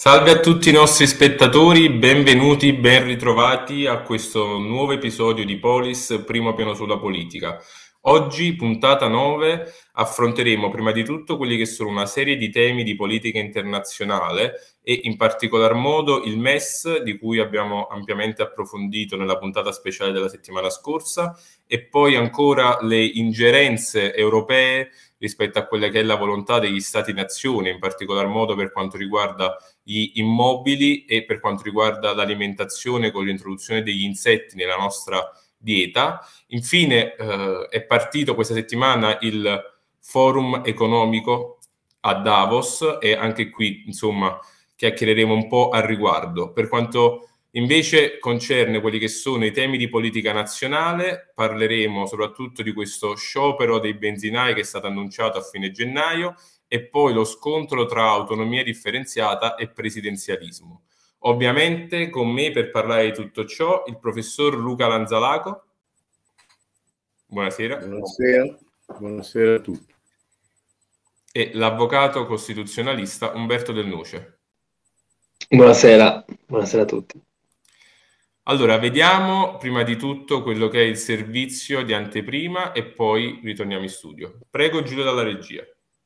Salve a tutti i nostri spettatori, benvenuti, ben ritrovati a questo nuovo episodio di Polis, primo piano sulla politica. Oggi, puntata 9, affronteremo prima di tutto quelli che sono una serie di temi di politica internazionale e in particolar modo il MES, di cui abbiamo ampiamente approfondito nella puntata speciale della settimana scorsa, e poi ancora le ingerenze europee rispetto a quella che è la volontà degli Stati-nazione, in particolar modo per quanto riguarda gli immobili e per quanto riguarda l'alimentazione con l'introduzione degli insetti nella nostra dieta. Infine è partito questa settimana il forum economico a Davos e anche qui insomma chiacchiereremo un po' al riguardo. Per quanto invece concerne quelli che sono i temi di politica nazionale, parleremo soprattutto di questo sciopero dei benzinai che è stato annunciato a fine gennaio e poi lo scontro tra autonomia differenziata e presidenzialismo. Ovviamente con me per parlare di tutto ciò il professor Luca Lanzalaco. Buonasera. Buonasera a tutti. E l'avvocato costituzionalista Umberto Del Noce. Buonasera a tutti. Allora, vediamo prima di tutto quello che è il servizio di anteprima e poi ritorniamo in studio. Prego Giulio dalla regia.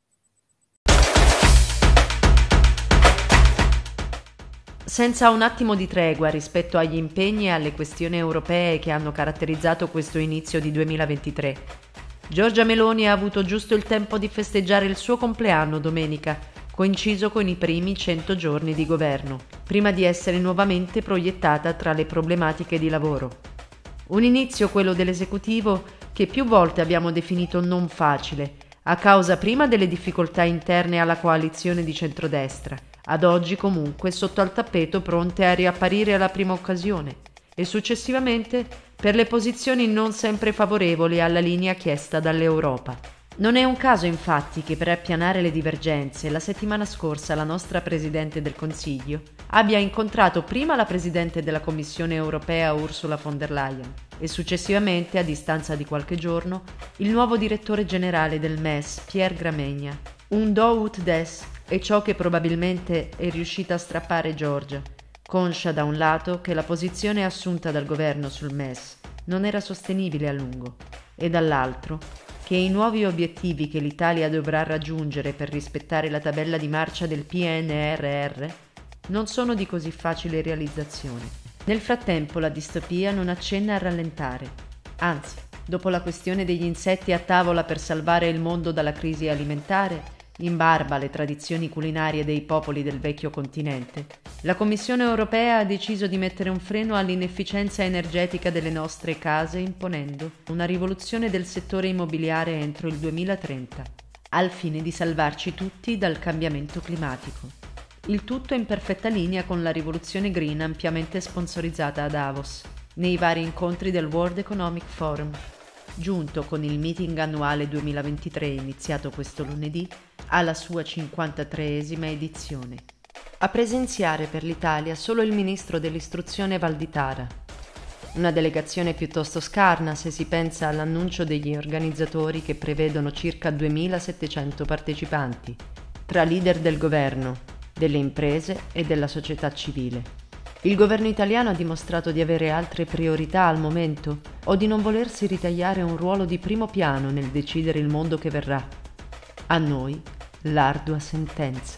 Senza un attimo di tregua rispetto agli impegni e alle questioni europee che hanno caratterizzato questo inizio di 2023, Giorgia Meloni ha avuto giusto il tempo di festeggiare il suo compleanno domenica, coinciso con i primi 100 giorni di governo, prima di essere nuovamente proiettata tra le problematiche di lavoro. Un inizio, quello dell'esecutivo, che più volte abbiamo definito non facile, a causa prima delle difficoltà interne alla coalizione di centrodestra, ad oggi comunque sotto al tappeto pronte a riapparire alla prima occasione, e successivamente per le posizioni non sempre favorevoli alla linea chiesta dall'Europa. Non è un caso infatti che per appianare le divergenze la settimana scorsa la nostra Presidente del Consiglio abbia incontrato prima la Presidente della Commissione Europea Ursula von der Leyen e successivamente, a distanza di qualche giorno, il nuovo direttore generale del MES, Pierre Gramegna. Un do ut des è ciò che probabilmente è riuscita a strappare Giorgia, conscia da un lato che la posizione assunta dal governo sul MES non era sostenibile a lungo e dall'altro che i nuovi obiettivi che l'Italia dovrà raggiungere per rispettare la tabella di marcia del PNRR non sono di così facile realizzazione. Nel frattempo la distopia non accenna a rallentare, anzi, dopo la questione degli insetti a tavola per salvare il mondo dalla crisi alimentare, in barba alle tradizioni culinarie dei popoli del vecchio continente, la Commissione europea ha deciso di mettere un freno all'inefficienza energetica delle nostre case imponendo una rivoluzione del settore immobiliare entro il 2030, al fine di salvarci tutti dal cambiamento climatico. Il tutto in perfetta linea con la rivoluzione green ampiamente sponsorizzata a Davos, nei vari incontri del World Economic Forum, giunto con il meeting annuale 2023 iniziato questo lunedì alla sua 53esima edizione. A presenziare per l'Italia solo il ministro dell'istruzione Valditara. Una delegazione piuttosto scarna se si pensa all'annuncio degli organizzatori che prevedono circa 2700 partecipanti, tra leader del governo, delle imprese e della società civile. Il governo italiano ha dimostrato di avere altre priorità al momento o di non volersi ritagliare un ruolo di primo piano nel decidere il mondo che verrà. A noi l'ardua sentenza.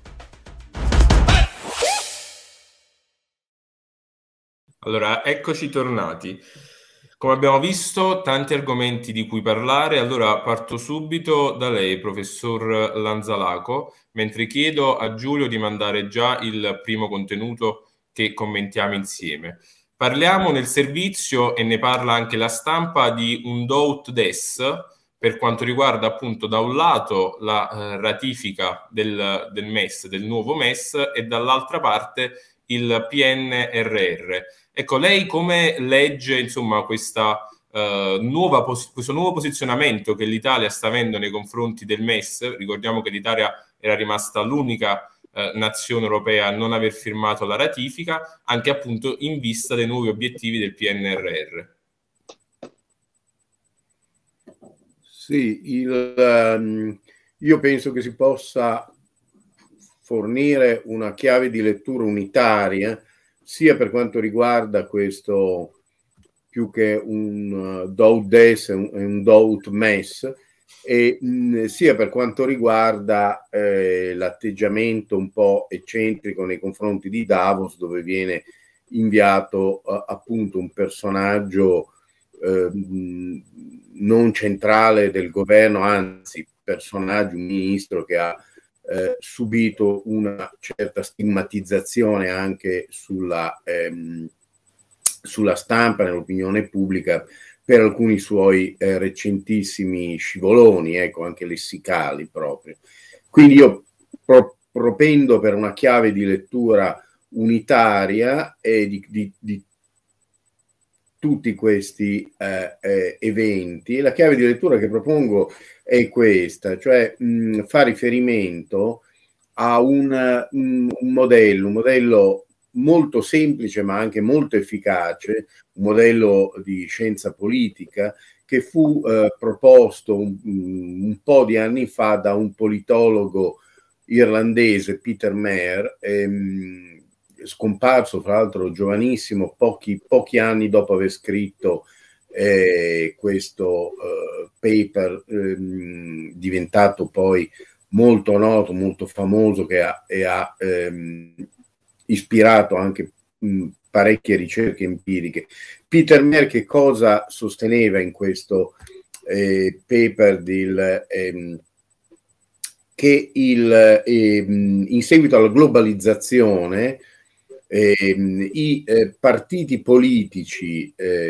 Allora, eccoci tornati. Come abbiamo visto, tanti argomenti di cui parlare, allora parto subito da lei, professor Lanzalaco, mentre chiedo a Giulio di mandare già il primo contenuto che commentiamo insieme. Parliamo nel servizio, e ne parla anche la stampa, di un do ut des, per quanto riguarda appunto da un lato la ratifica del MES, del nuovo MES, e dall'altra parte il PNRR. Ecco, lei come legge insomma questo nuovo posizionamento che l'Italia sta avendo nei confronti del MES? Ricordiamo che l'Italia era rimasta l'unica nazione europea a non aver firmato la ratifica, anche appunto in vista dei nuovi obiettivi del PNRR. Sì, io penso che si possa fornire una chiave di lettura unitaria, sia per quanto riguarda questo, più che un doubt des, un doubt mess, e sia per quanto riguarda l'atteggiamento un po' eccentrico nei confronti di Davos, dove viene inviato appunto un personaggio non centrale del governo, anzi personaggio, un ministro che ha subito una certa stigmatizzazione anche sulla stampa, nell'opinione pubblica, per alcuni suoi recentissimi scivoloni, ecco, anche lessicali proprio. Quindi io propendo per una chiave di lettura unitaria e di tutti questi eventi. La chiave di lettura che propongo è questa, cioè fa riferimento a un modello molto semplice ma anche molto efficace, un modello di scienza politica che fu proposto un po' di anni fa da un politologo irlandese, Peter Maher, scomparso fra l'altro giovanissimo, pochi anni dopo aver scritto questo paper diventato poi molto noto, molto famoso, che ha ispirato anche parecchie ricerche empiriche. Peter Maher che cosa sosteneva in questo paper? Che in seguito alla globalizzazione i partiti politici,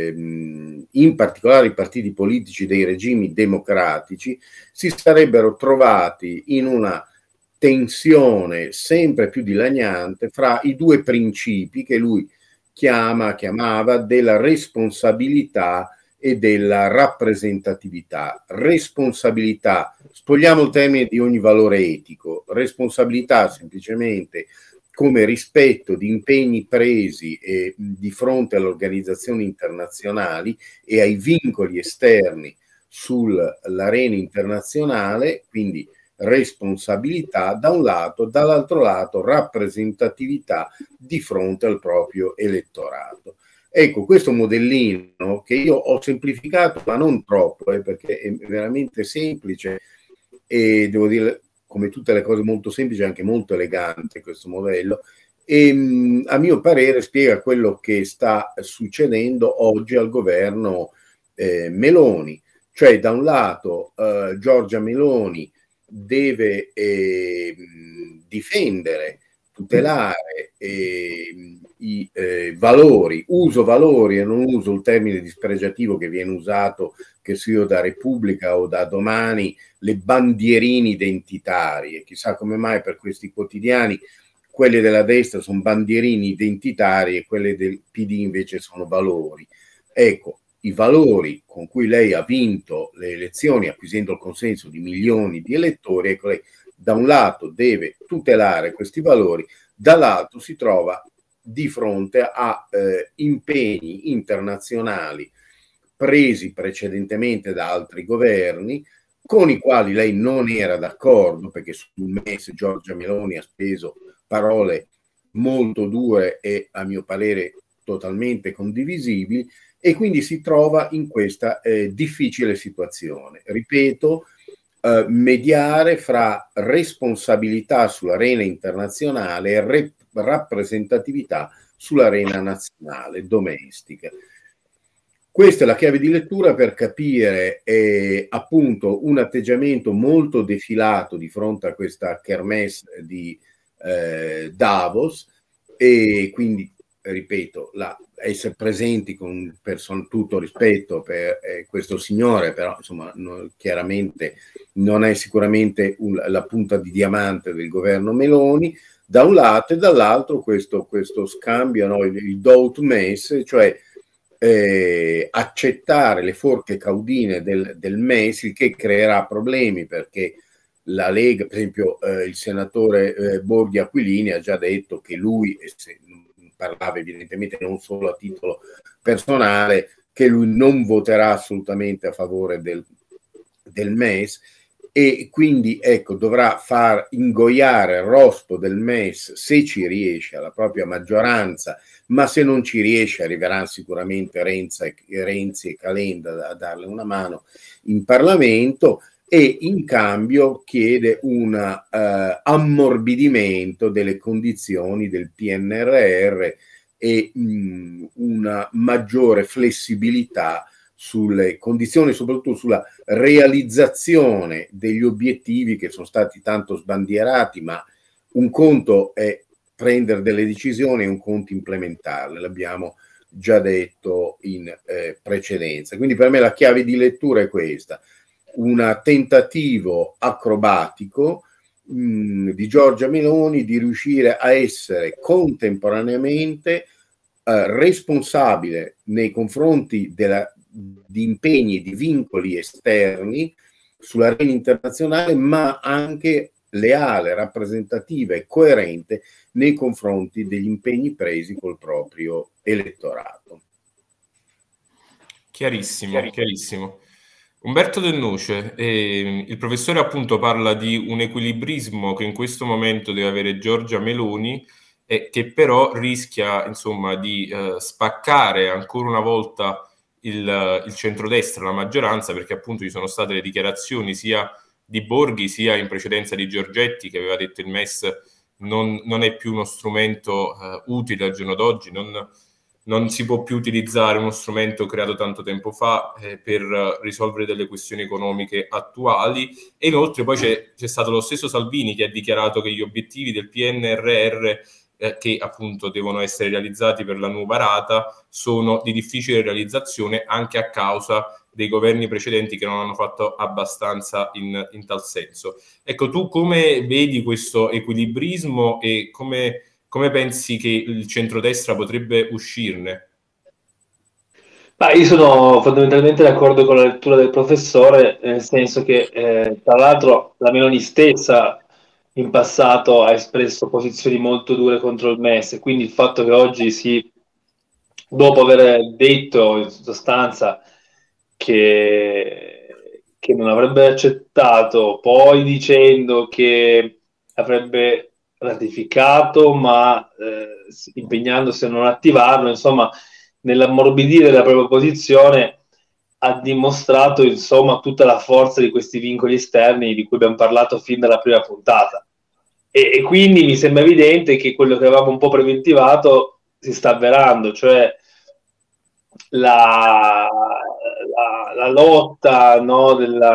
in particolare i partiti politici dei regimi democratici, si sarebbero trovati in una tensione sempre più dilaniante fra i due principi che lui chiamava della responsabilità e della rappresentatività. Responsabilità, spogliamo il termine di ogni valore etico, responsabilità semplicemente come rispetto di impegni presi di fronte alle organizzazioni internazionali e ai vincoli esterni sull'arena internazionale, quindi responsabilità da un lato, dall'altro lato rappresentatività di fronte al proprio elettorato. Ecco, questo modellino che io ho semplificato, ma non troppo, perché è veramente semplice e devo dire, come tutte le cose molto semplici, anche molto elegante questo modello, e a mio parere spiega quello che sta succedendo oggi al governo Meloni. Cioè, da un lato Giorgia Meloni deve difendere, tutelare i valori, uso valori e non uso il termine dispregiativo che viene usato, che sia da Repubblica o da Domani, le bandierine identitarie. Chissà come mai per questi quotidiani quelle della destra sono bandierine identitarie e quelle del PD invece sono valori. Ecco, i valori con cui lei ha vinto le elezioni, acquisendo il consenso di milioni di elettori, ecco, lei da un lato deve tutelare questi valori, dall'altro si trova di fronte a impegni internazionali presi precedentemente da altri governi, con i quali lei non era d'accordo, perché sul MES Giorgia Meloni ha speso parole molto dure e a mio parere totalmente condivisibili, e quindi si trova in questa difficile situazione. Ripeto, mediare fra responsabilità sull'arena internazionale e rappresentatività sull'arena nazionale, domestica. Questa è la chiave di lettura per capire appunto un atteggiamento molto defilato di fronte a questa kermesse di Davos, e quindi, ripeto, essere presenti con tutto rispetto per questo signore, però insomma chiaramente non è sicuramente la punta di diamante del governo Meloni, da un lato, e dall'altro questo scambio, no, il doubt mess, cioè accettare le forche caudine del MES, il che creerà problemi, perché la Lega, per esempio il senatore Borghi Aquilini ha già detto che lui, parlava evidentemente non solo a titolo personale, che lui non voterà assolutamente a favore del MES, e quindi ecco, dovrà far ingoiare il rospo del MES, se ci riesce, alla propria maggioranza, ma se non ci riesce arriveranno sicuramente Renzi e Calenda a darle una mano in Parlamento, e in cambio chiede un ammorbidimento delle condizioni del PNRR e una maggiore flessibilità sulle condizioni, soprattutto sulla realizzazione degli obiettivi che sono stati tanto sbandierati, ma un conto è prendere delle decisioni e un conto implementarle, l'abbiamo già detto in precedenza. Quindi per me la chiave di lettura è questa: un tentativo acrobatico di Giorgia Meloni di riuscire a essere contemporaneamente responsabile nei confronti di impegni, di vincoli esterni sull'arena internazionale, ma anche leale, rappresentativa e coerente nei confronti degli impegni presi col proprio elettorato. Chiarissimo, chiarissimo. Umberto Del Noce, il professore appunto parla di un equilibrismo che in questo momento deve avere Giorgia Meloni, e che però rischia insomma di spaccare ancora una volta il centrodestra, la maggioranza, perché appunto ci sono state le dichiarazioni sia di Borghi sia in precedenza di Giorgetti, che aveva detto il MES non è più uno strumento utile al giorno d'oggi, non si può più utilizzare uno strumento creato tanto tempo fa per risolvere delle questioni economiche attuali. E inoltre poi c'è stato lo stesso Salvini che ha dichiarato che gli obiettivi del PNRR che appunto devono essere realizzati per la nuova rata sono di difficile realizzazione, anche a causa dei governi precedenti che non hanno fatto abbastanza in tal senso. Ecco, tu come vedi questo equilibrismo e come pensi che il centrodestra potrebbe uscirne? Io sono fondamentalmente d'accordo con la lettura del professore, nel senso che tra l'altro la Meloni stessa in passato ha espresso posizioni molto dure contro il MES, quindi il fatto che oggi dopo aver detto in sostanza che non avrebbe accettato, poi dicendo che avrebbe ratificato, ma impegnandosi a non attivarlo, insomma, nell'ammorbidire la propria posizione ha dimostrato insomma tutta la forza di questi vincoli esterni di cui abbiamo parlato fin dalla prima puntata. E quindi mi sembra evidente che quello che avevamo un po' preventivato si sta avverando, cioè la lotta, no,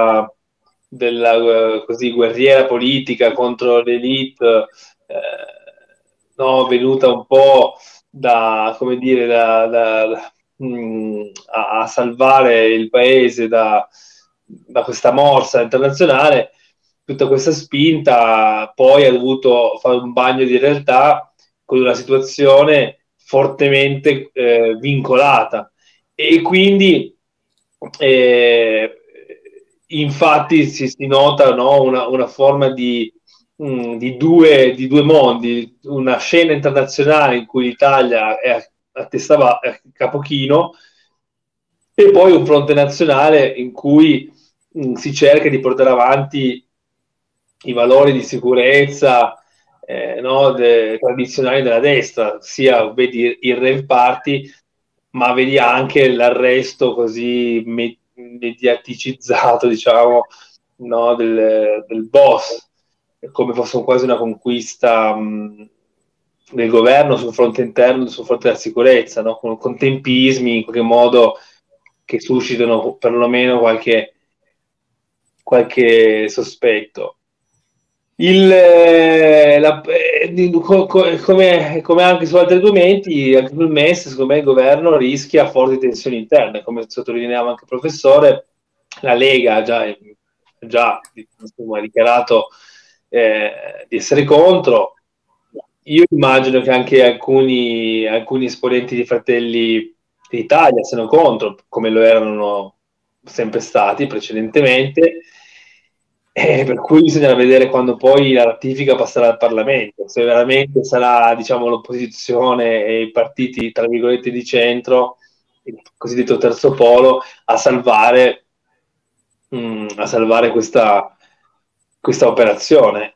della così guerriera politica contro l'elite, no, venuta un po' come dire, a salvare il paese da questa morsa internazionale. Tutta questa spinta poi ha dovuto fare un bagno di realtà con una situazione fortemente vincolata, e quindi infatti si nota, no, una forma di due mondi, una scena internazionale in cui l'Italia è a testa capochino, e poi un fronte nazionale in cui si cerca di portare avanti i valori di sicurezza no, tradizionali della destra, sia vedi il rave party, ma vedi anche l'arresto così mediaticizzato, diciamo, no, del boss, come fosse quasi una conquista del governo sul fronte interno, sul fronte della sicurezza, no? con tempismi in qualche modo che suscitano perlomeno qualche sospetto. Come anche su altri argomenti, anche sul MES, secondo me il governo rischia forti tensioni interne, come sottolineava anche il professore. La Lega ha già dichiarato di essere contro. Io immagino che anche alcuni esponenti di Fratelli d'Italia siano contro, come lo erano sempre stati precedentemente. Per cui bisogna vedere quando poi la ratifica passerà al Parlamento, se veramente sarà, diciamo, l'opposizione e i partiti, tra virgolette, di centro, il cosiddetto terzo polo, a salvare questa operazione.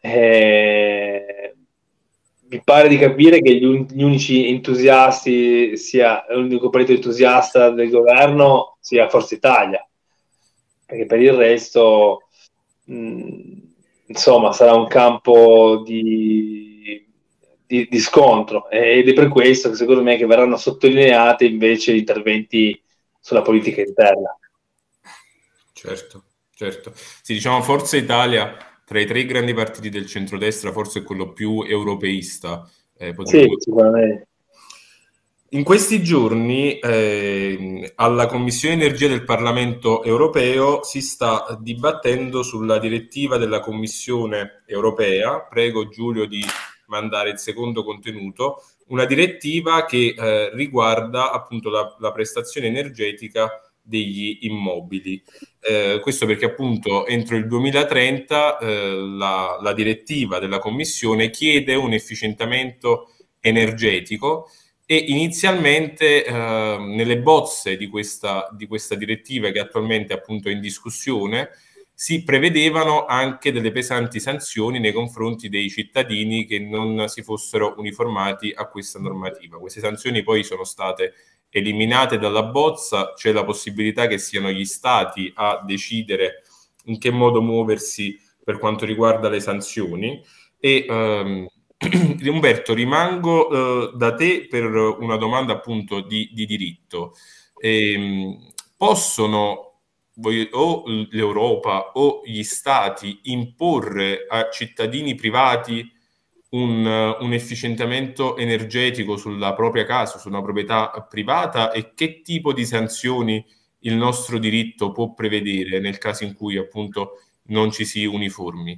Mi pare di capire che gli unici entusiasti, l'unico partito entusiasta del governo sia Forza Italia, perché per il resto insomma sarà un campo di scontro, ed è per questo che secondo me che verranno sottolineati invece gli interventi sulla politica interna. Certo. Sì, diciamo Forza Italia tra i 3 grandi partiti del centrodestra forse è quello più europeista. Sì, sicuramente. In questi giorni alla Commissione Energia del Parlamento Europeo si sta dibattendo sulla direttiva della Commissione Europea. Prego Giulio di mandare il secondo contenuto. Una direttiva che riguarda appunto la prestazione energetica degli immobili. Questo perché appunto entro il 2030 la direttiva della Commissione chiede un efficientamento energetico e inizialmente nelle bozze di questa direttiva che attualmente appunto è in discussione si prevedevano anche delle pesanti sanzioni nei confronti dei cittadini che non si fossero uniformati a questa normativa. Queste sanzioni poi sono state eliminate dalla bozza, c'è la possibilità che siano gli stati a decidere in che modo muoversi per quanto riguarda le sanzioni. E Umberto, rimango da te per una domanda appunto di diritto. Possono o l'Europa o gli stati imporre a cittadini privati un efficientamento energetico sulla propria casa, su una proprietà privata, e che tipo di sanzioni il nostro diritto può prevedere nel caso in cui appunto non ci si uniformi?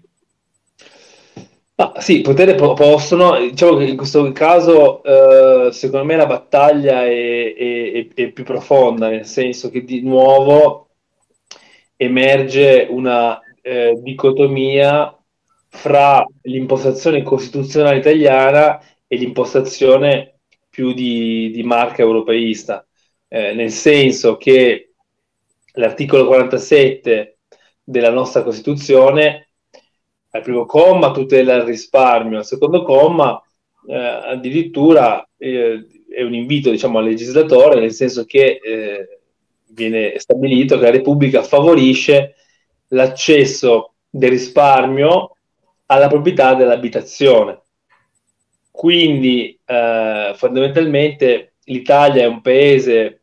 Sì, potere possono, diciamo che in questo caso secondo me la battaglia è più profonda, nel senso che di nuovo emerge una dicotomia fra l'impostazione costituzionale italiana e l'impostazione più di marca europeista, nel senso che l'articolo 47 della nostra Costituzione al primo comma tutela il risparmio, al secondo comma addirittura è un invito, diciamo, al legislatore, nel senso che viene stabilito che la Repubblica favorisce l'accesso del risparmio alla proprietà dell'abitazione. Quindi fondamentalmente l'Italia è un paese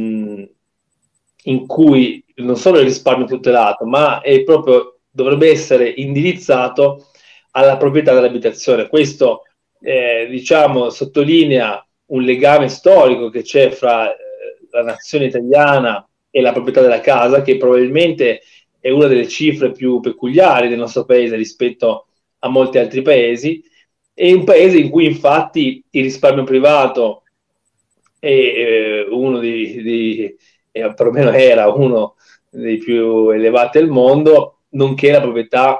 in cui non solo il risparmio è tutelato, ma è proprio dovrebbe essere indirizzato alla proprietà dell'abitazione. Questo diciamo sottolinea un legame storico che c'è fra la nazione italiana e la proprietà della casa, che probabilmente è una delle cifre più peculiari del nostro paese rispetto a molti altri paesi. È un paese in cui infatti il risparmio privato è uno perlomeno era uno dei più elevati al mondo, nonché la proprietà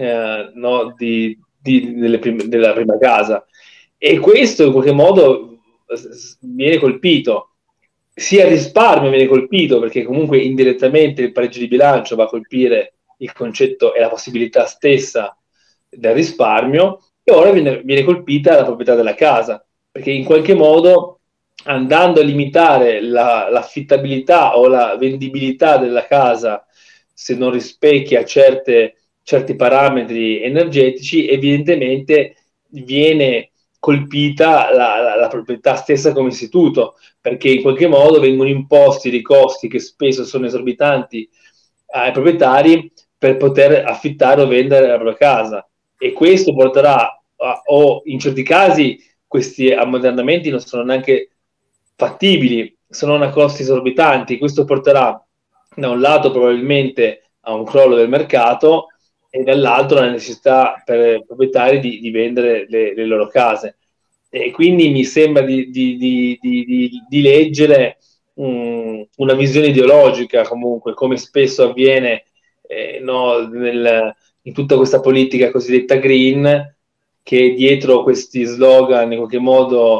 della prima casa. E questo in qualche modo viene colpito, sia il risparmio viene colpito, perché comunque indirettamente il pareggio di bilancio va a colpire il concetto e la possibilità stessa del risparmio, e ora viene colpita la proprietà della casa, perché in qualche modo, andando a limitare l'affittabilità o la vendibilità della casa se non rispecchia certi parametri energetici, evidentemente viene colpita la proprietà stessa come istituto, perché in qualche modo vengono imposti dei costi che spesso sono esorbitanti ai proprietari per poter affittare o vendere la propria casa, e questo porterà o in certi casi questi ammodernamenti non sono neanche fattibili, sono a costi esorbitanti. Questo porterà da un lato probabilmente a un crollo del mercato e dall'altro alla necessità per i proprietari di vendere le loro case. E quindi mi sembra di leggere una visione ideologica, comunque, come spesso avviene in tutta questa politica cosiddetta green, che dietro questi slogan in qualche modo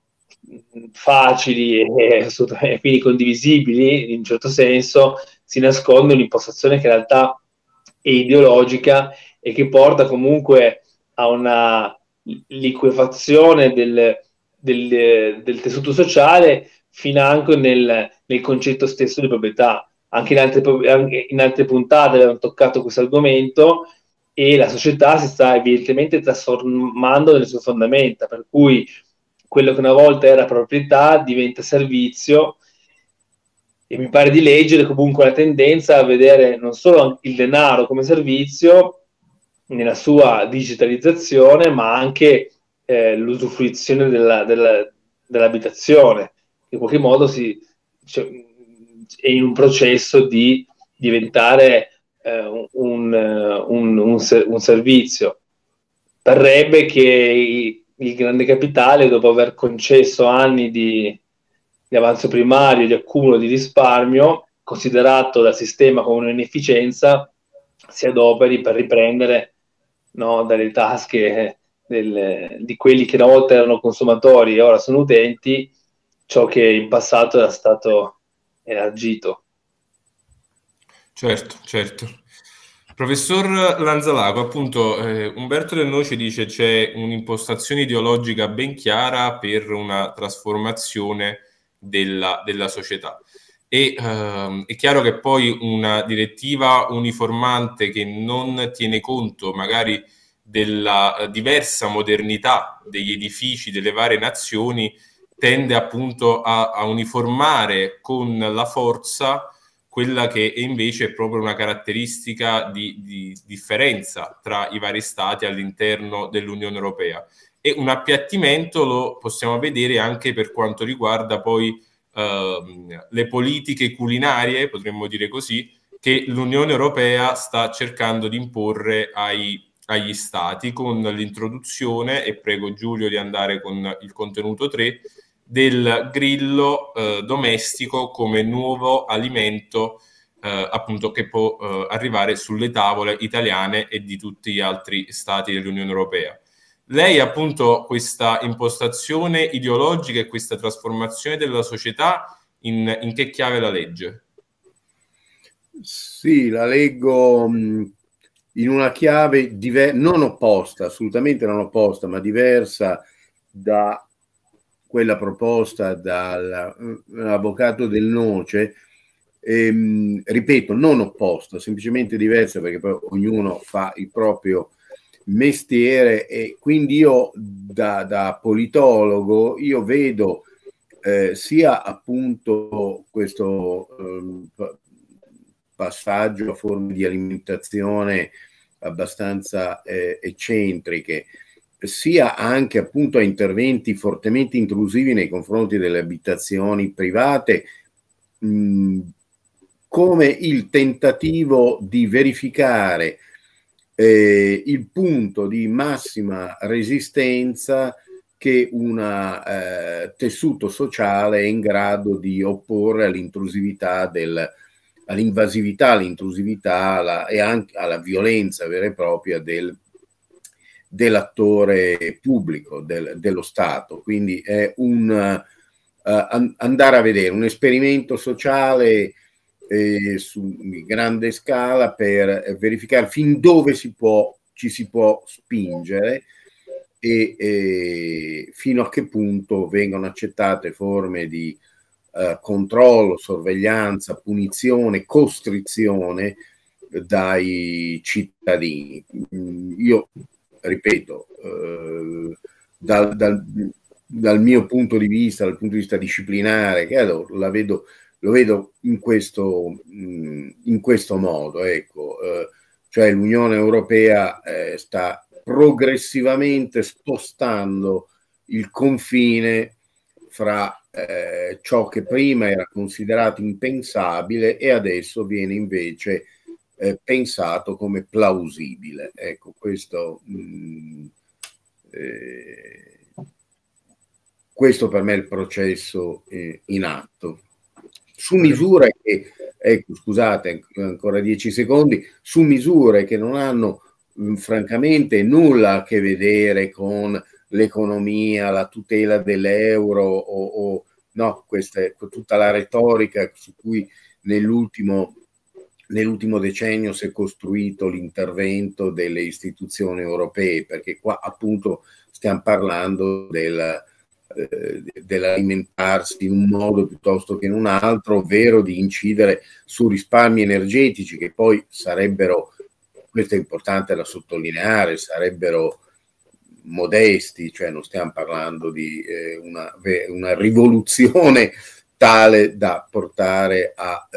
facili e assolutamente quindi condivisibili in un certo senso si nasconde un'impostazione che in realtà è ideologica e che porta comunque a una liquefazione del tessuto sociale financo nel concetto stesso di proprietà. Anche in altre puntate abbiamo toccato questo argomento, e la società si sta evidentemente trasformando nelle sue fondamenta, per cui quello che una volta era proprietà diventa servizio, e mi pare di leggere comunque la tendenza a vedere non solo il denaro come servizio nella sua digitalizzazione, ma anche l'usufruizione dell'abitazione, che in qualche modo è in un processo di diventare un servizio. Parrebbe che il grande capitale, dopo aver concesso anni di avanzo primario, di accumulo di risparmio, considerato dal sistema come un'inefficienza, si adoperi per riprendere, no, dalle tasche di quelli che una volta erano consumatori e ora sono utenti ciò che in passato era stato elargito. Certo, certo. Professor Lanzalago, appunto, Umberto Del Noce dice c'è un'impostazione ideologica ben chiara per una trasformazione della società. E è chiaro che poi una direttiva uniformante che non tiene conto magari della diversa modernità degli edifici delle varie nazioni tende appunto a uniformare con la forza quella che invece è proprio una caratteristica di differenza tra i vari stati all'interno dell'Unione Europea. E un appiattimento lo possiamo vedere anche per quanto riguarda poi le politiche culinarie, potremmo dire così, che l'Unione Europea sta cercando di imporre agli stati con l'introduzione, e prego Giulio di andare con il contenuto 3, del grillo domestico come nuovo alimento appunto che può arrivare sulle tavole italiane e di tutti gli altri stati dell'Unione Europea. Lei appunto questa impostazione ideologica e questa trasformazione della società in che chiave la legge? Sì, la leggo in una chiave non opposta, assolutamente non opposta, ma diversa da quella proposta dall'avvocato Del Noce. Ripeto, non opposta, semplicemente diversa, perché poi ognuno fa il proprio mestiere, e quindi io da politologo io vedo sia appunto questo passaggio a forme di alimentazione abbastanza eccentriche, sia anche appunto a interventi fortemente intrusivi nei confronti delle abitazioni private, come il tentativo di verificare il punto di massima resistenza che un tessuto sociale è in grado di opporre all'intrusività, all'invasività, all'intrusività e anche alla violenza vera e propria dell'attore pubblico, dello Stato. Quindi è andare a vedere un esperimento sociale su grande scala per verificare fin dove ci si può spingere e fino a che punto vengono accettate forme di controllo, sorveglianza, punizione, costrizione dai cittadini. Io ripeto, dal mio punto di vista, dal punto di vista disciplinare, che lo vedo in questo modo, ecco, cioè l'Unione Europea sta progressivamente spostando il confine fra ciò che prima era considerato impensabile e adesso viene invece pensato come plausibile. Ecco, questo per me è il processo in atto. Su misure che, ecco, scusate, ancora 10 secondi, su misure che non hanno francamente nulla a che vedere con l'economia, la tutela dell'euro o no, questa è tutta la retorica su cui nell'ultimo nell'ultimo decennio si è costruito l'intervento delle istituzioni europee, perché qua appunto stiamo parlando dell'alimentarsi in un modo piuttosto che in un altro, ovvero di incidere su risparmi energetici che poi sarebbero, questo è importante da sottolineare, sarebbero modesti, cioè non stiamo parlando di una rivoluzione tale da portare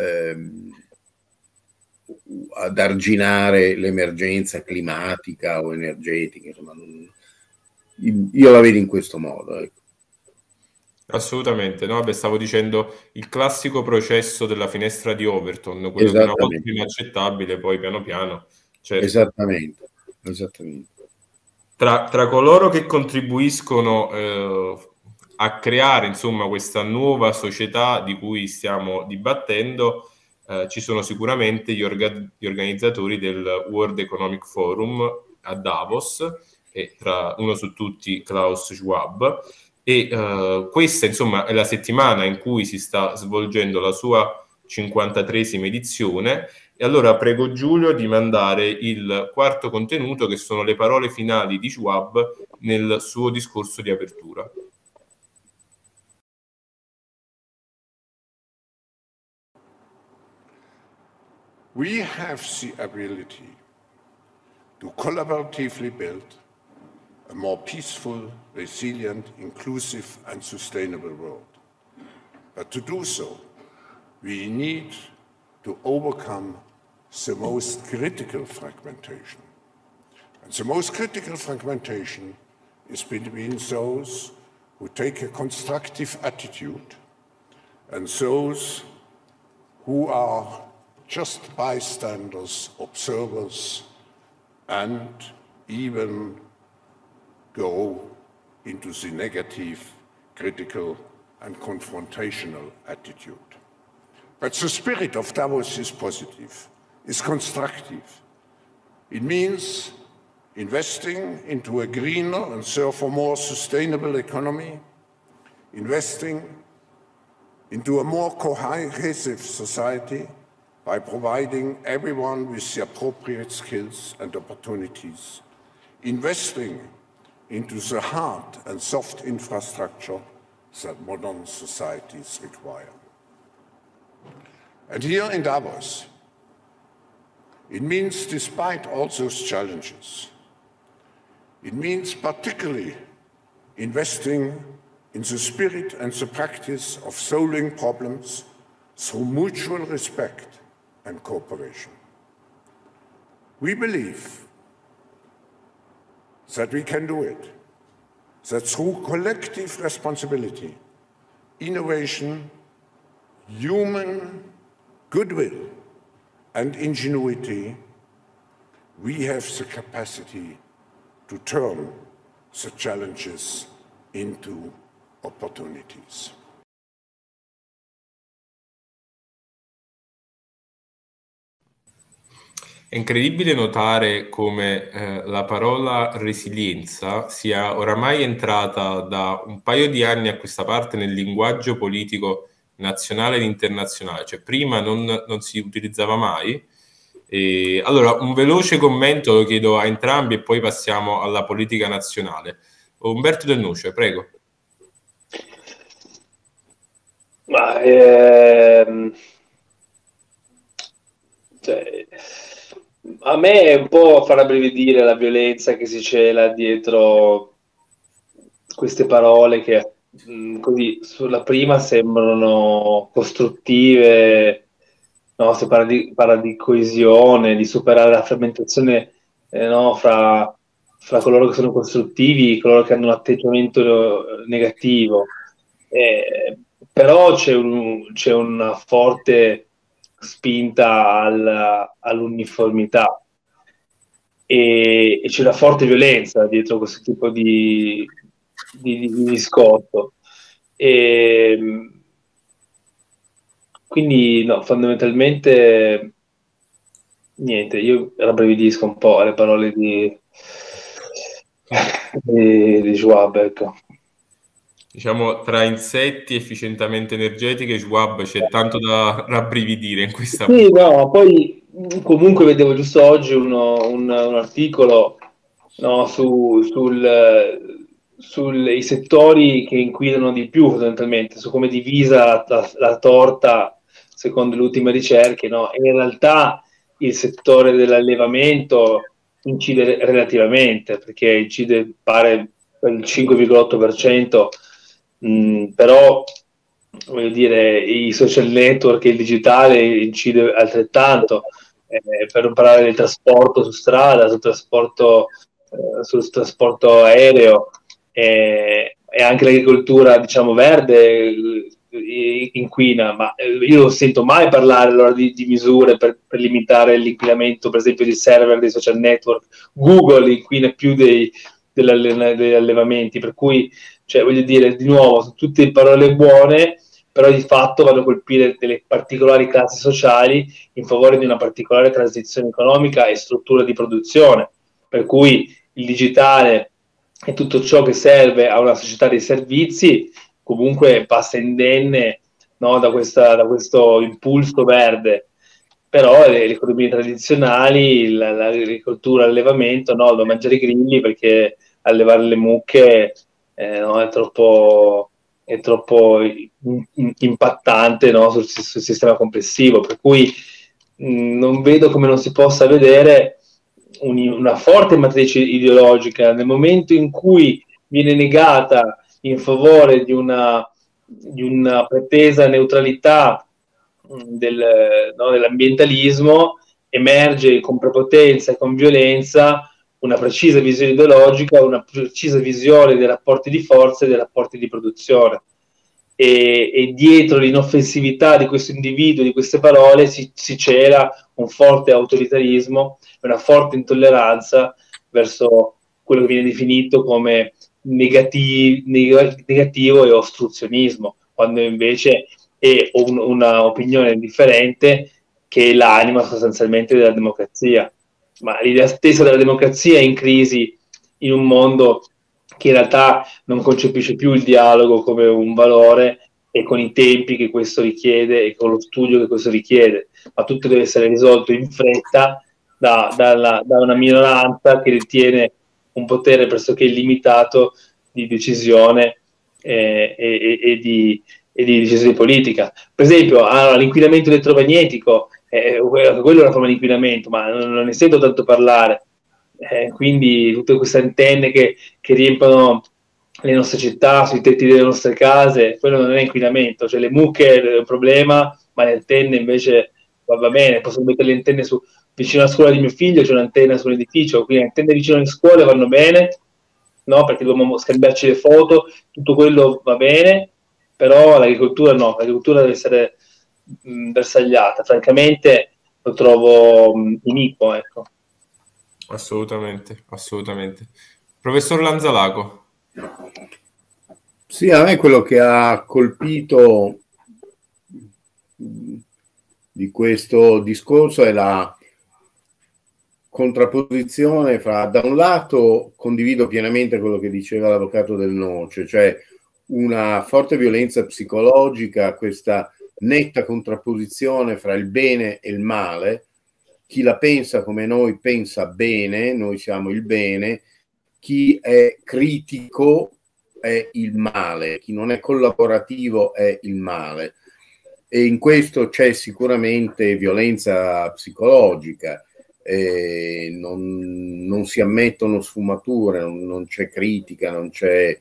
ad arginare l'emergenza climatica o energetica, insomma, io la vedo in questo modo. Ecco. Assolutamente, no? Beh, stavo dicendo il classico processo della finestra di Overton, quello che una volta è inaccettabile, poi piano piano. Certo. Esattamente. Tra coloro che contribuiscono a creare, insomma, questa nuova società di cui stiamo dibattendo, ci sono sicuramente gli organizzatori del World Economic Forum a Davos, e tra uno su tutti Klaus Schwab, e questa, insomma, è la settimana in cui si sta svolgendo la sua 53esima edizione. E allora prego Giulio di mandare il quarto contenuto, che sono le parole finali di Schwab nel suo discorso di apertura. We have the ability to collaboratively build a more peaceful, resilient, inclusive and sustainable world. But to do so, we need to overcome the most critical fragmentation. And the most critical fragmentation is between those who take a constructive attitude and those who are just bystanders, observers, and even go into the negative, critical, and confrontational attitude. But the spirit of Davos is positive, is constructive. It means investing into a greener and therefore more sustainable economy, investing into a more cohesive society by providing everyone with the appropriate skills and opportunities, investing into the hard and soft infrastructure that modern societies require. And here in Davos, it means, despite all those challenges, it means particularly investing in the spirit and the practice of solving problems through mutual respect and cooperation. We believe that we can do it, that through collective responsibility, innovation, human goodwill, and ingenuity, we have the capacity to turn the challenges into opportunities. È incredibile notare come la parola resilienza sia oramai entrata da un paio di anni a questa parte nel linguaggio politico nazionale ed internazionale, cioè prima non si utilizzava mai. E allora un veloce commento lo chiedo a entrambi e poi passiamo alla politica nazionale. Umberto Del Noce, prego. A me un po' fa rabbrividire la violenza che si cela dietro queste parole che così sulla prima sembrano costruttive, no? Si parla di coesione, di superare la frammentazione no? fra coloro che sono costruttivi e coloro che hanno un atteggiamento negativo. Però c'è una forte spinta all'uniformità e c'è una forte violenza dietro questo tipo di discorso. Quindi no, fondamentalmente niente, io rabbrividisco un po' alle parole di Schwab, ecco. Diciamo, tra insetti e efficientamento energetico, Schwab c'è tanto da rabbrividire in questa. Sì, no, poi comunque vedevo giusto oggi un articolo, no, sui settori che inquinano di più fondamentalmente, su come è divisa la torta secondo le ultime ricerche, no? E in realtà il settore dell'allevamento incide relativamente, perché incide pare per il 5,8%, però voglio dire, i social network e il digitale incide altrettanto, per non parlare del trasporto su strada, sul trasporto aereo, e anche l'agricoltura, diciamo, verde inquina, ma io non sento mai parlare allora di misure per limitare l'inquinamento, per esempio, di server dei social network. Google inquina più degli allevamenti, per cui, cioè, voglio dire, di nuovo, sono tutte parole buone, però di fatto vanno a colpire delle particolari classi sociali in favore di una particolare transizione economica e struttura di produzione, per cui il digitale e tutto ciò che serve a una società dei servizi comunque passa indenne, no, da questo impulso verde. Però le economie tradizionali, l'agricoltura, l'allevamento, no, devo mangiare i grilli perché allevare le mucche no, è troppo impattante, no, sul sistema complessivo, per cui non vedo come non si possa vedere una forte matrice ideologica nel momento in cui viene negata in favore di una pretesa neutralità dell'ambientalismo, emerge con prepotenza e con violenza una precisa visione ideologica, una precisa visione dei rapporti di forza e dei rapporti di produzione. E dietro l'inoffensività di questo individuo, di queste parole, si cela un forte autoritarismo, una forte intolleranza verso quello che viene definito come negativo e ostruzionismo, quando invece è una opinione differente che è l'anima sostanzialmente della democrazia. Ma l'idea stessa della democrazia è in crisi in un mondo che in realtà non concepisce più il dialogo come un valore, e con i tempi che questo richiede e con lo studio che questo richiede, ma tutto deve essere risolto in fretta da una minoranza che detiene un potere pressoché illimitato di decisione e di decisione politica. Per esempio, l'inquinamento elettromagnetico, quello è una forma di inquinamento, ma non ne sento tanto parlare. Quindi tutte queste antenne che riempiono le nostre città, sui tetti delle nostre case, quello non è inquinamento, cioè le mucche è un problema, ma le antenne invece va bene, posso mettere le antenne vicino alla scuola di mio figlio, c'è un'antenna sull'edificio, quindi le antenne vicino alle scuole vanno bene, no? Perché dobbiamo scambiarci le foto, tutto quello va bene, però l'agricoltura no, l'agricoltura deve essere bersagliata, francamente lo trovo iniquo, ecco. Assolutamente, assolutamente. Professor Lanzalaco. Sì, a me quello che ha colpito di questo discorso è la contrapposizione fra, da un lato, condivido pienamente quello che diceva l'avvocato Del Noce, cioè una forte violenza psicologica, questa netta contrapposizione fra il bene e il male. Chi la pensa come noi pensa bene, noi siamo il bene, chi è critico è il male, chi non è collaborativo è il male. E in questo c'è sicuramente violenza psicologica, non si ammettono sfumature, non c'è critica, non c'è...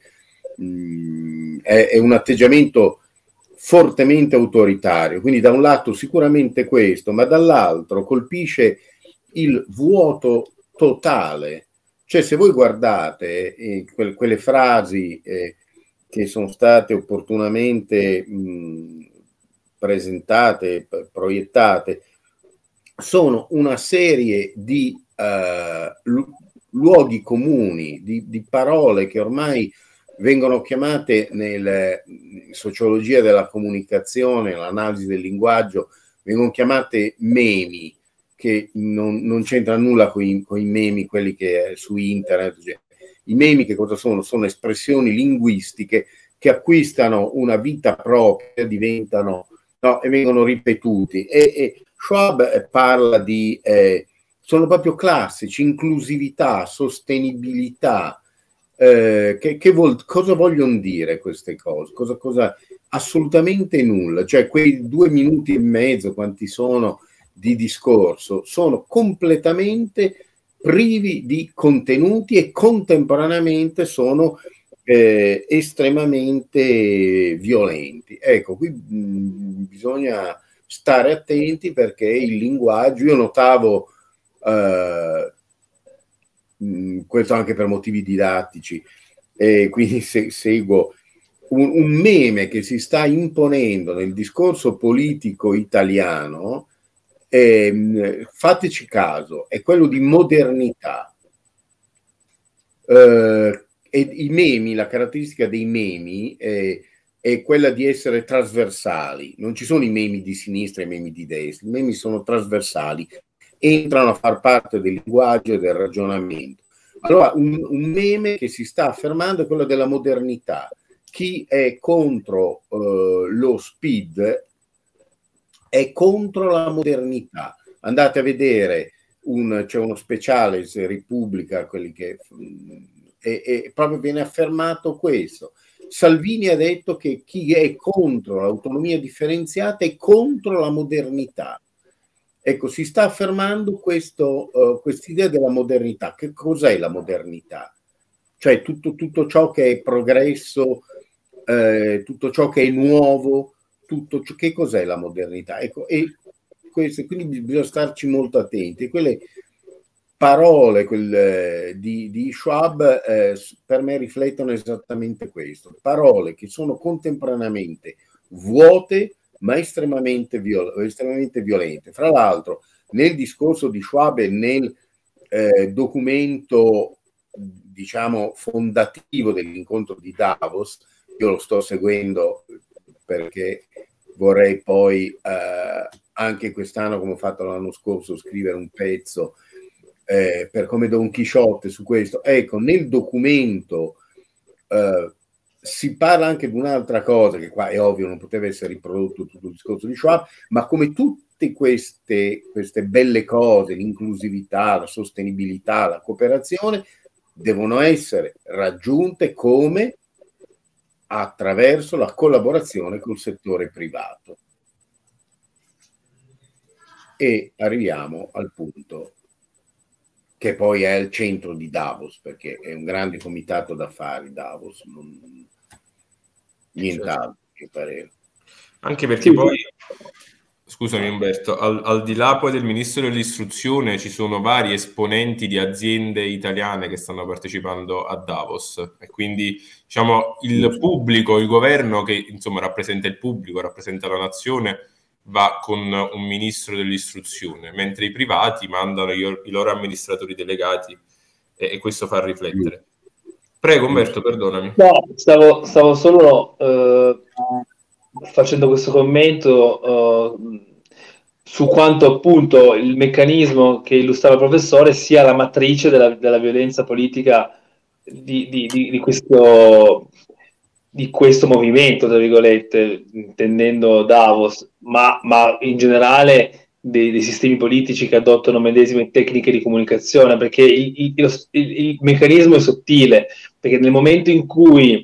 è un atteggiamento fortemente autoritario, quindi da un lato sicuramente questo, ma dall'altro colpisce il vuoto totale. Cioè, se voi guardate quelle frasi che sono state opportunamente presentate, proiettate, sono una serie di luoghi comuni, di parole che ormai vengono chiamate nella sociologia della comunicazione, l'analisi del linguaggio, vengono chiamate memi, che non c'entra nulla con i memi, quelli che su internet. Cioè, i memi che cosa sono? Sono espressioni linguistiche che acquistano una vita propria, diventano no, e vengono ripetuti. E Schwab parla di, sono proprio classici, inclusività, sostenibilità. Cosa vogliono dire queste cose? Assolutamente nulla. Cioè quei 2 minuti e mezzo, quanti sono, di discorso, sono completamente privi di contenuti e contemporaneamente sono estremamente violenti. Ecco, qui bisogna stare attenti, perché il linguaggio, io notavo questo anche per motivi didattici, quindi seguo un meme che si sta imponendo nel discorso politico italiano, fateci caso, è quello di modernità. E i memi, la caratteristica dei memi è quella di essere trasversali. Non ci sono i memi di sinistra e i memi di destra, i memi sono trasversali, entrano a far parte del linguaggio e del ragionamento. Allora, un meme che si sta affermando è quello della modernità. Chi è contro lo speed è contro la modernità. Andate a vedere, c'è uno speciale se Repubblica, quelli che e proprio viene affermato questo. Salvini ha detto che chi è contro l'autonomia differenziata è contro la modernità. Ecco, si sta affermando quest'idea della modernità. Che cos'è la modernità? Cioè tutto ciò che è progresso, tutto ciò che è nuovo, che cos'è la modernità? Ecco, e quindi bisogna starci molto attenti. Quelle parole di Schwab per me riflettono esattamente questo. Parole che sono contemporaneamente vuote, ma estremamente violente. Fra l'altro, nel discorso di Schwab e nel documento, diciamo, fondativo dell'incontro di Davos, io lo sto seguendo perché vorrei poi anche quest'anno, come ho fatto l'anno scorso, scrivere un pezzo per come Don Chisciotte su questo. Ecco, nel documento si parla anche di un'altra cosa, che qua è ovvio non poteva essere riprodotto tutto il discorso di Schwab, ma come tutte queste belle cose, l'inclusività, la sostenibilità, la cooperazione, devono essere raggiunte come? Attraverso la collaborazione col settore privato. E arriviamo al punto che poi è al centro di Davos, perché è un grande comitato d'affari Davos, nient'altro, che parere. Anche perché poi, scusami Umberto, al di là poi del Ministro dell'Istruzione ci sono vari esponenti di aziende italiane che stanno partecipando a Davos, e quindi diciamo il pubblico, il governo che insomma rappresenta il pubblico, rappresenta la nazione, va con un ministro dell'istruzione, mentre i privati mandano i loro amministratori delegati, e questo fa riflettere. Prego Umberto, perdonami. No, stavo solo facendo questo commento su quanto appunto il meccanismo che illustrava il professore sia la matrice della violenza politica di questo movimento, tra virgolette, intendendo Davos, ma in generale dei sistemi politici che adottano medesime tecniche di comunicazione, perché il meccanismo è sottile, perché nel momento in cui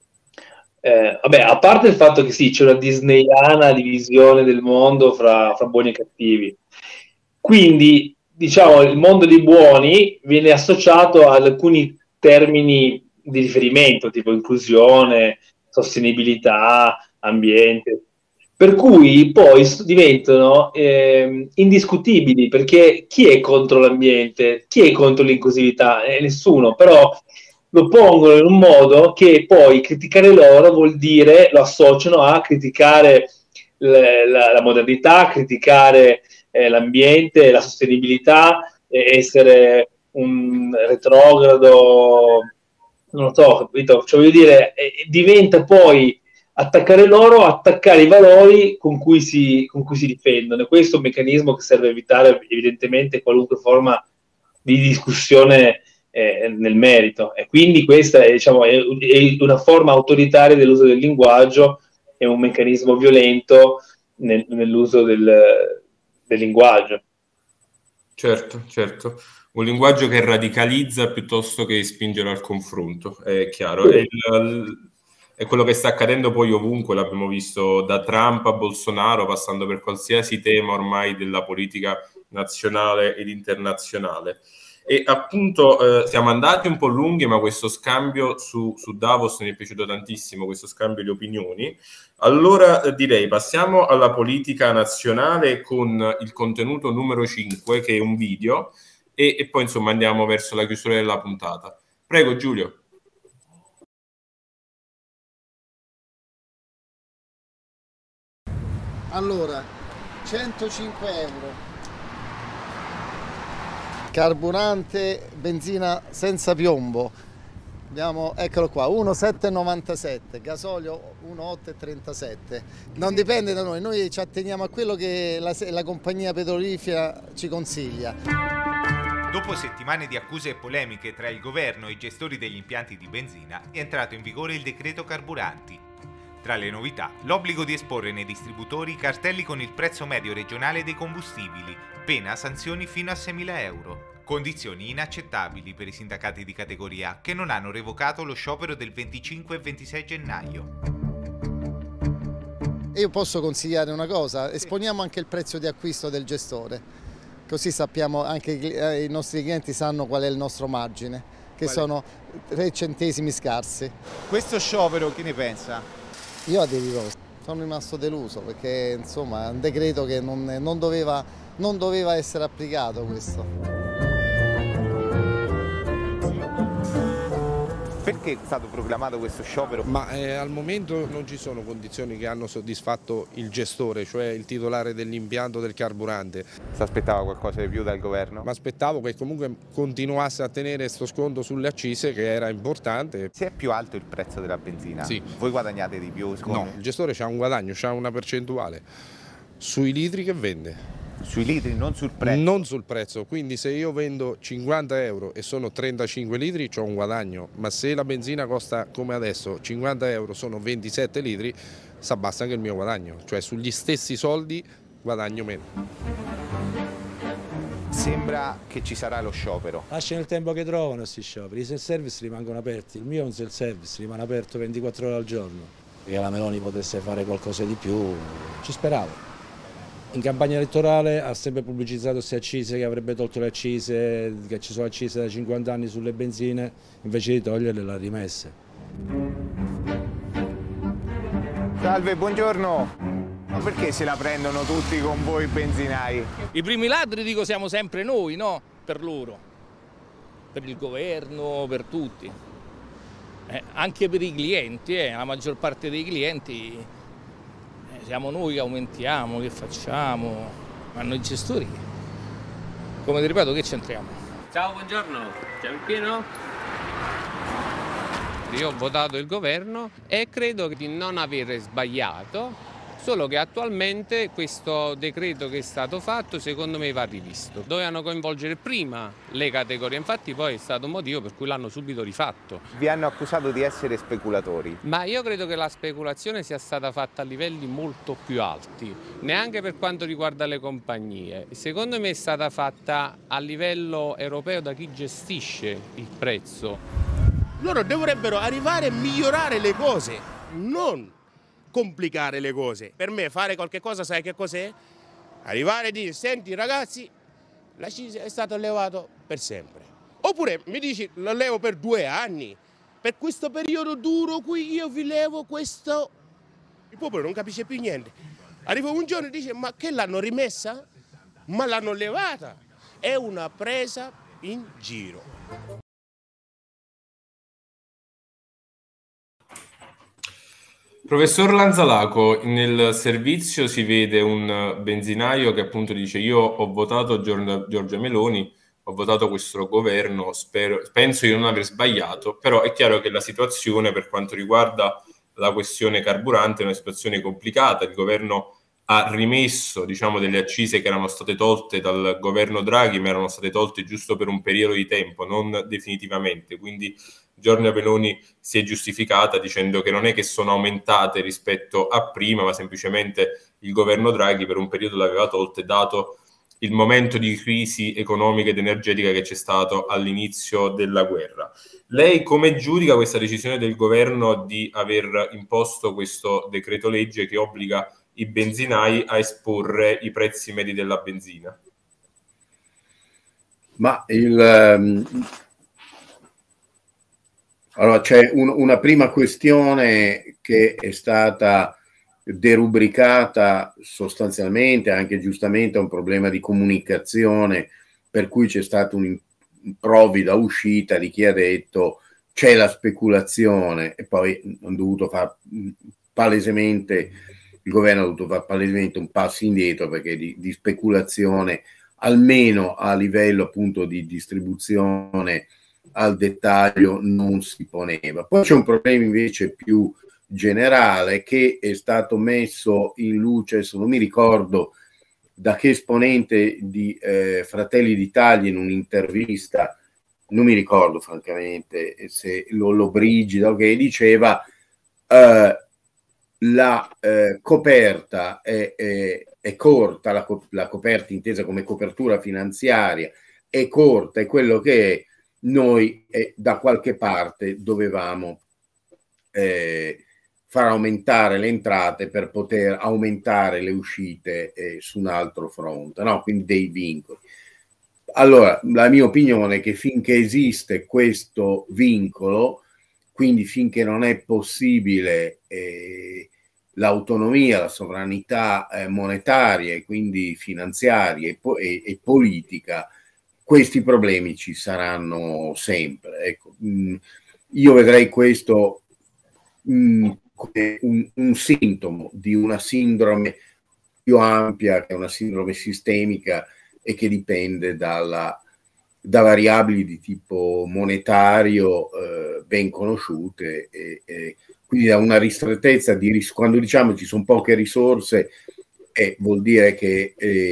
a parte il fatto che sì, c'è una disneyana divisione del mondo fra buoni e cattivi, quindi diciamo il mondo dei buoni viene associato ad alcuni termini di riferimento, tipo inclusione, sostenibilità, ambiente, per cui poi diventano indiscutibili, perché chi è contro l'ambiente, chi è contro l'inclusività? Nessuno, però lo pongono in un modo che poi criticare loro vuol dire, lo associano a criticare la modernità, criticare l'ambiente, la sostenibilità, essere un retrogrado, non lo so, capito? Cioè, voglio dire, diventa poi attaccare loro, attaccare i valori con cui si difendono. E questo è un meccanismo che serve a evitare evidentemente qualunque forma di discussione nel merito. E quindi questa è, diciamo, è una forma autoritaria dell'uso del linguaggio, è un meccanismo violento nell'uso del linguaggio. Certo, certo. Un linguaggio che radicalizza piuttosto che spingere al confronto, è chiaro. È quello che sta accadendo poi ovunque, l'abbiamo visto da Trump a Bolsonaro, passando per qualsiasi tema ormai della politica nazionale ed internazionale. E appunto siamo andati un po' lunghi, ma questo scambio su Davos mi è piaciuto tantissimo, questo scambio di opinioni. Allora direi passiamo alla politica nazionale con il contenuto numero 5, che è un video, e poi insomma andiamo verso la chiusura della puntata. Prego Giulio. Allora, 105 euro. Carburante, benzina senza piombo. Abbiamo, eccolo qua, 1,797, gasolio 1,837. Non dipende da noi ci atteniamo a quello che la compagnia petrolifera ci consiglia. Dopo settimane di accuse e polemiche tra il governo e i gestori degli impianti di benzina, è entrato in vigore il decreto carburanti. Tra le novità, l'obbligo di esporre nei distributori cartelli con il prezzo medio regionale dei combustibili, pena sanzioni fino a 6.000 euro. Condizioni inaccettabili per i sindacati di categoria che non hanno revocato lo sciopero del 25 e 26 gennaio. Io posso consigliare una cosa, esponiamo anche il prezzo di acquisto del gestore, così sappiamo, anche i nostri clienti sanno qual è il nostro margine, che sono 3 centesimi scarsi. Questo sciopero chi ne pensa? Io aderivo, sono rimasto deluso perché insomma è un decreto che non doveva essere applicato questo. Perché è stato proclamato questo sciopero? Ma al momento non ci sono condizioni che hanno soddisfatto il gestore, cioè il titolare dell'impianto del carburante. Si aspettava qualcosa di più dal governo? Ma aspettavo che comunque continuasse a tenere questo sconto sulle accise, che era importante. Se è più alto il prezzo della benzina, sì. Voi guadagnate di più? No, il gestore ha un guadagno, ha una percentuale sui litri che vende. Sui litri, non sul prezzo? Non sul prezzo, quindi se io vendo 50 euro e sono 35 litri ho un guadagno, ma se la benzina costa come adesso 50 euro, sono 27 litri, si abbassa anche il mio guadagno, cioè sugli stessi soldi guadagno meno. Sembra che ci sarà lo sciopero. Lasciano il tempo che trovano questi scioperi, i self-service rimangono aperti, il mio è un self-service, rimane aperto 24 ore al giorno. Che la Meloni potesse fare qualcosa di più, ci speravo. In campagna elettorale ha sempre pubblicizzato queste accise, che avrebbe tolto le accise, che ci sono accise da 50 anni sulle benzine, invece di toglierle le ha rimesse. Salve, buongiorno. Ma perché se la prendono tutti con voi benzinai? I primi ladri dico siamo sempre noi, no? Per loro, per il governo, per tutti. Anche per i clienti, la maggior parte dei clienti. Siamo noi che aumentiamo, che facciamo, ma noi gestori, come ti ripeto, che c'entriamo? Ciao, buongiorno, siamo in pieno? Io ho votato il governo e credo di non aver sbagliato, solo che attualmente questo decreto che è stato fatto secondo me va rivisto. Dovevano coinvolgere prima le categorie, infatti poi è stato un motivo per cui l'hanno subito rifatto. Vi hanno accusato di essere speculatori. Ma io credo che la speculazione sia stata fatta a livelli molto più alti, neanche per quanto riguarda le compagnie. Secondo me è stata fatta a livello europeo da chi gestisce il prezzo. Loro dovrebbero arrivare a migliorare le cose, non complicare le cose. Per me fare qualche cosa, sai che cos'è? Arrivare e dire, senti ragazzi, l'accisa è stato levato per sempre. Oppure mi dici, lo levo per 2 anni, per questo periodo duro qui io vi levo questo. Il popolo non capisce più niente. Arriva un giorno e dice, ma che l'hanno rimessa? Ma l'hanno levata. È una presa in giro. Professor Lanzalaco, nel servizio si vede un benzinaio che appunto dice io ho votato Giorgia Meloni, ho votato questo governo, penso di non aver sbagliato, però è chiaro che la situazione per quanto riguarda la questione carburante è una situazione complicata. Il governo ha rimesso, diciamo, delle accise che erano state tolte dal governo Draghi, ma erano state tolte giusto per un periodo di tempo, non definitivamente, quindi Giorgia Meloni si è giustificata dicendo che non è che sono aumentate rispetto a prima, ma semplicemente il governo Draghi per un periodo l'aveva tolte, dato il momento di crisi economica ed energetica che c'è stato all'inizio della guerra. Lei come giudica questa decisione del governo di aver imposto questo decreto legge che obbliga i benzinai a esporre i prezzi medi della benzina? Ma allora c'è una prima questione che è stata derubricata sostanzialmente, anche giustamente, a un problema di comunicazione, per cui c'è stata un'improvvida uscita di chi ha detto c'è la speculazione, e poi hanno dovuto fare palesemente, il governo ha dovuto fare palesemente un passo indietro, perché di speculazione, almeno a livello appunto di distribuzione al dettaglio, non si poneva. Poi c'è un problema invece più generale che è stato messo in luce, adesso non mi ricordo da che esponente di Fratelli d'Italia in un'intervista, non mi ricordo francamente se Lollobrigida, che diceva la coperta è corta, la coperta intesa come copertura finanziaria è corta, è quello che è, noi da qualche parte dovevamo far aumentare le entrate per poter aumentare le uscite su un altro fronte, no? Quindi dei vincoli. Allora, la mia opinione è che finché esiste questo vincolo, quindi finché non è possibile l'autonomia, la sovranità monetaria e quindi finanziaria e politica, questi problemi ci saranno sempre. Ecco, io vedrei questo come un sintomo di una sindrome più ampia, che è una sindrome sistemica e che dipende da variabili di tipo monetario ben conosciute, e quindi da una ristrettezza di quando diciamo ci sono poche risorse, vuol dire che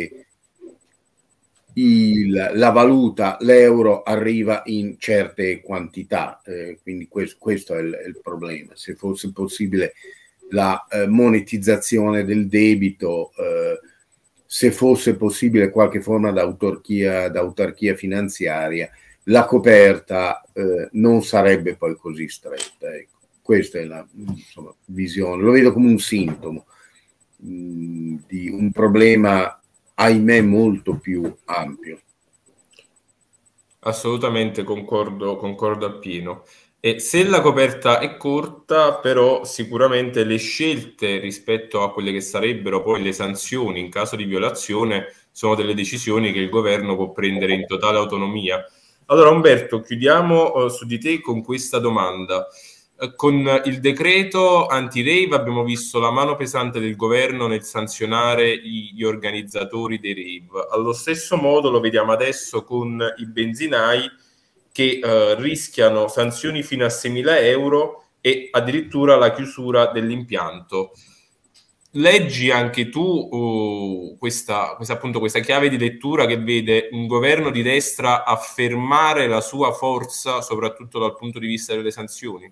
la valuta, l'euro, arriva in certe quantità, quindi questo è il problema. Se fosse possibile la monetizzazione del debito, se fosse possibile qualche forma d'autarchia finanziaria, la coperta non sarebbe poi così stretta. Ecco. Questa è la visione, lo vedo come un sintomo di un problema, ahimè, molto più ampio. Assolutamente concordo appieno. E se la coperta è corta, però sicuramente le scelte rispetto a quelle che sarebbero poi le sanzioni in caso di violazione sono delle decisioni che il governo può prendere in totale autonomia. Allora Umberto, chiudiamo su di te con questa domanda. Con il decreto anti-rave abbiamo visto la mano pesante del governo nel sanzionare gli organizzatori dei rave. Allo stesso modo lo vediamo adesso con i benzinai che rischiano sanzioni fino a 6.000 euro e addirittura la chiusura dell'impianto. Leggi anche tu questa chiave di lettura che vede un governo di destra affermare la sua forza soprattutto dal punto di vista delle sanzioni?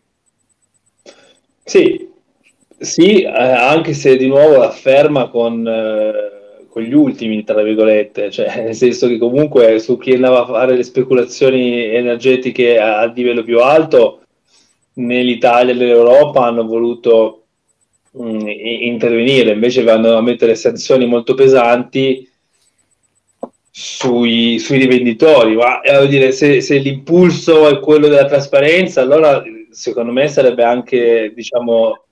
Sì, anche se di nuovo l'afferma con gli ultimi, tra virgolette, cioè nel senso che comunque su chi andava a fare le speculazioni energetiche a livello più alto, né l'Italia né l'Europa hanno voluto intervenire, invece vanno a mettere sanzioni molto pesanti sui rivenditori. Ma devo dire, se l'impulso è quello della trasparenza, allora secondo me sarebbe anche, diciamo,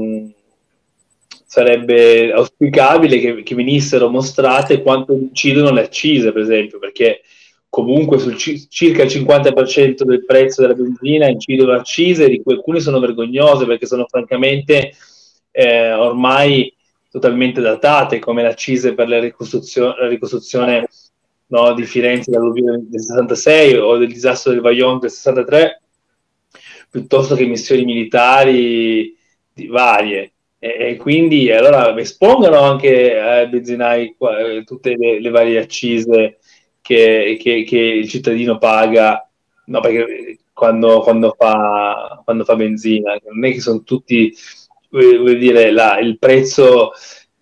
sarebbe auspicabile che venissero mostrate quanto incidono le accise, per esempio, perché comunque sul circa il 50% del prezzo della benzina incidono accise, di cui alcune sono vergognose perché sono francamente ormai totalmente datate, come l'accise per la ricostruzione no, di Firenze dall'alluvione del 66 o del disastro del Vajont del 63, piuttosto che missioni militari varie. E quindi allora espongono anche ai benzinai tutte le varie accise che il cittadino paga, no, perché quando fa benzina. Non è che sono tutti, vuol dire, il prezzo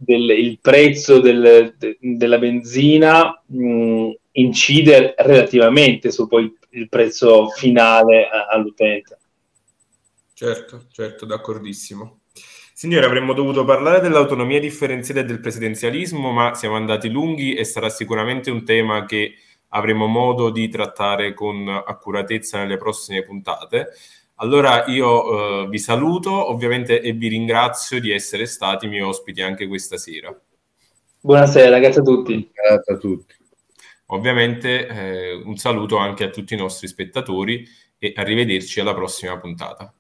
della benzina incide relativamente su poi il prezzo finale all'utente. Certo, d'accordissimo. Signore, avremmo dovuto parlare dell'autonomia differenziata e del presidenzialismo, ma siamo andati lunghi e sarà sicuramente un tema che avremo modo di trattare con accuratezza nelle prossime puntate. Allora io vi saluto ovviamente e vi ringrazio di essere stati miei ospiti anche questa sera. Buonasera, grazie a tutti. Grazie a tutti. Ovviamente un saluto anche a tutti i nostri spettatori e arrivederci alla prossima puntata.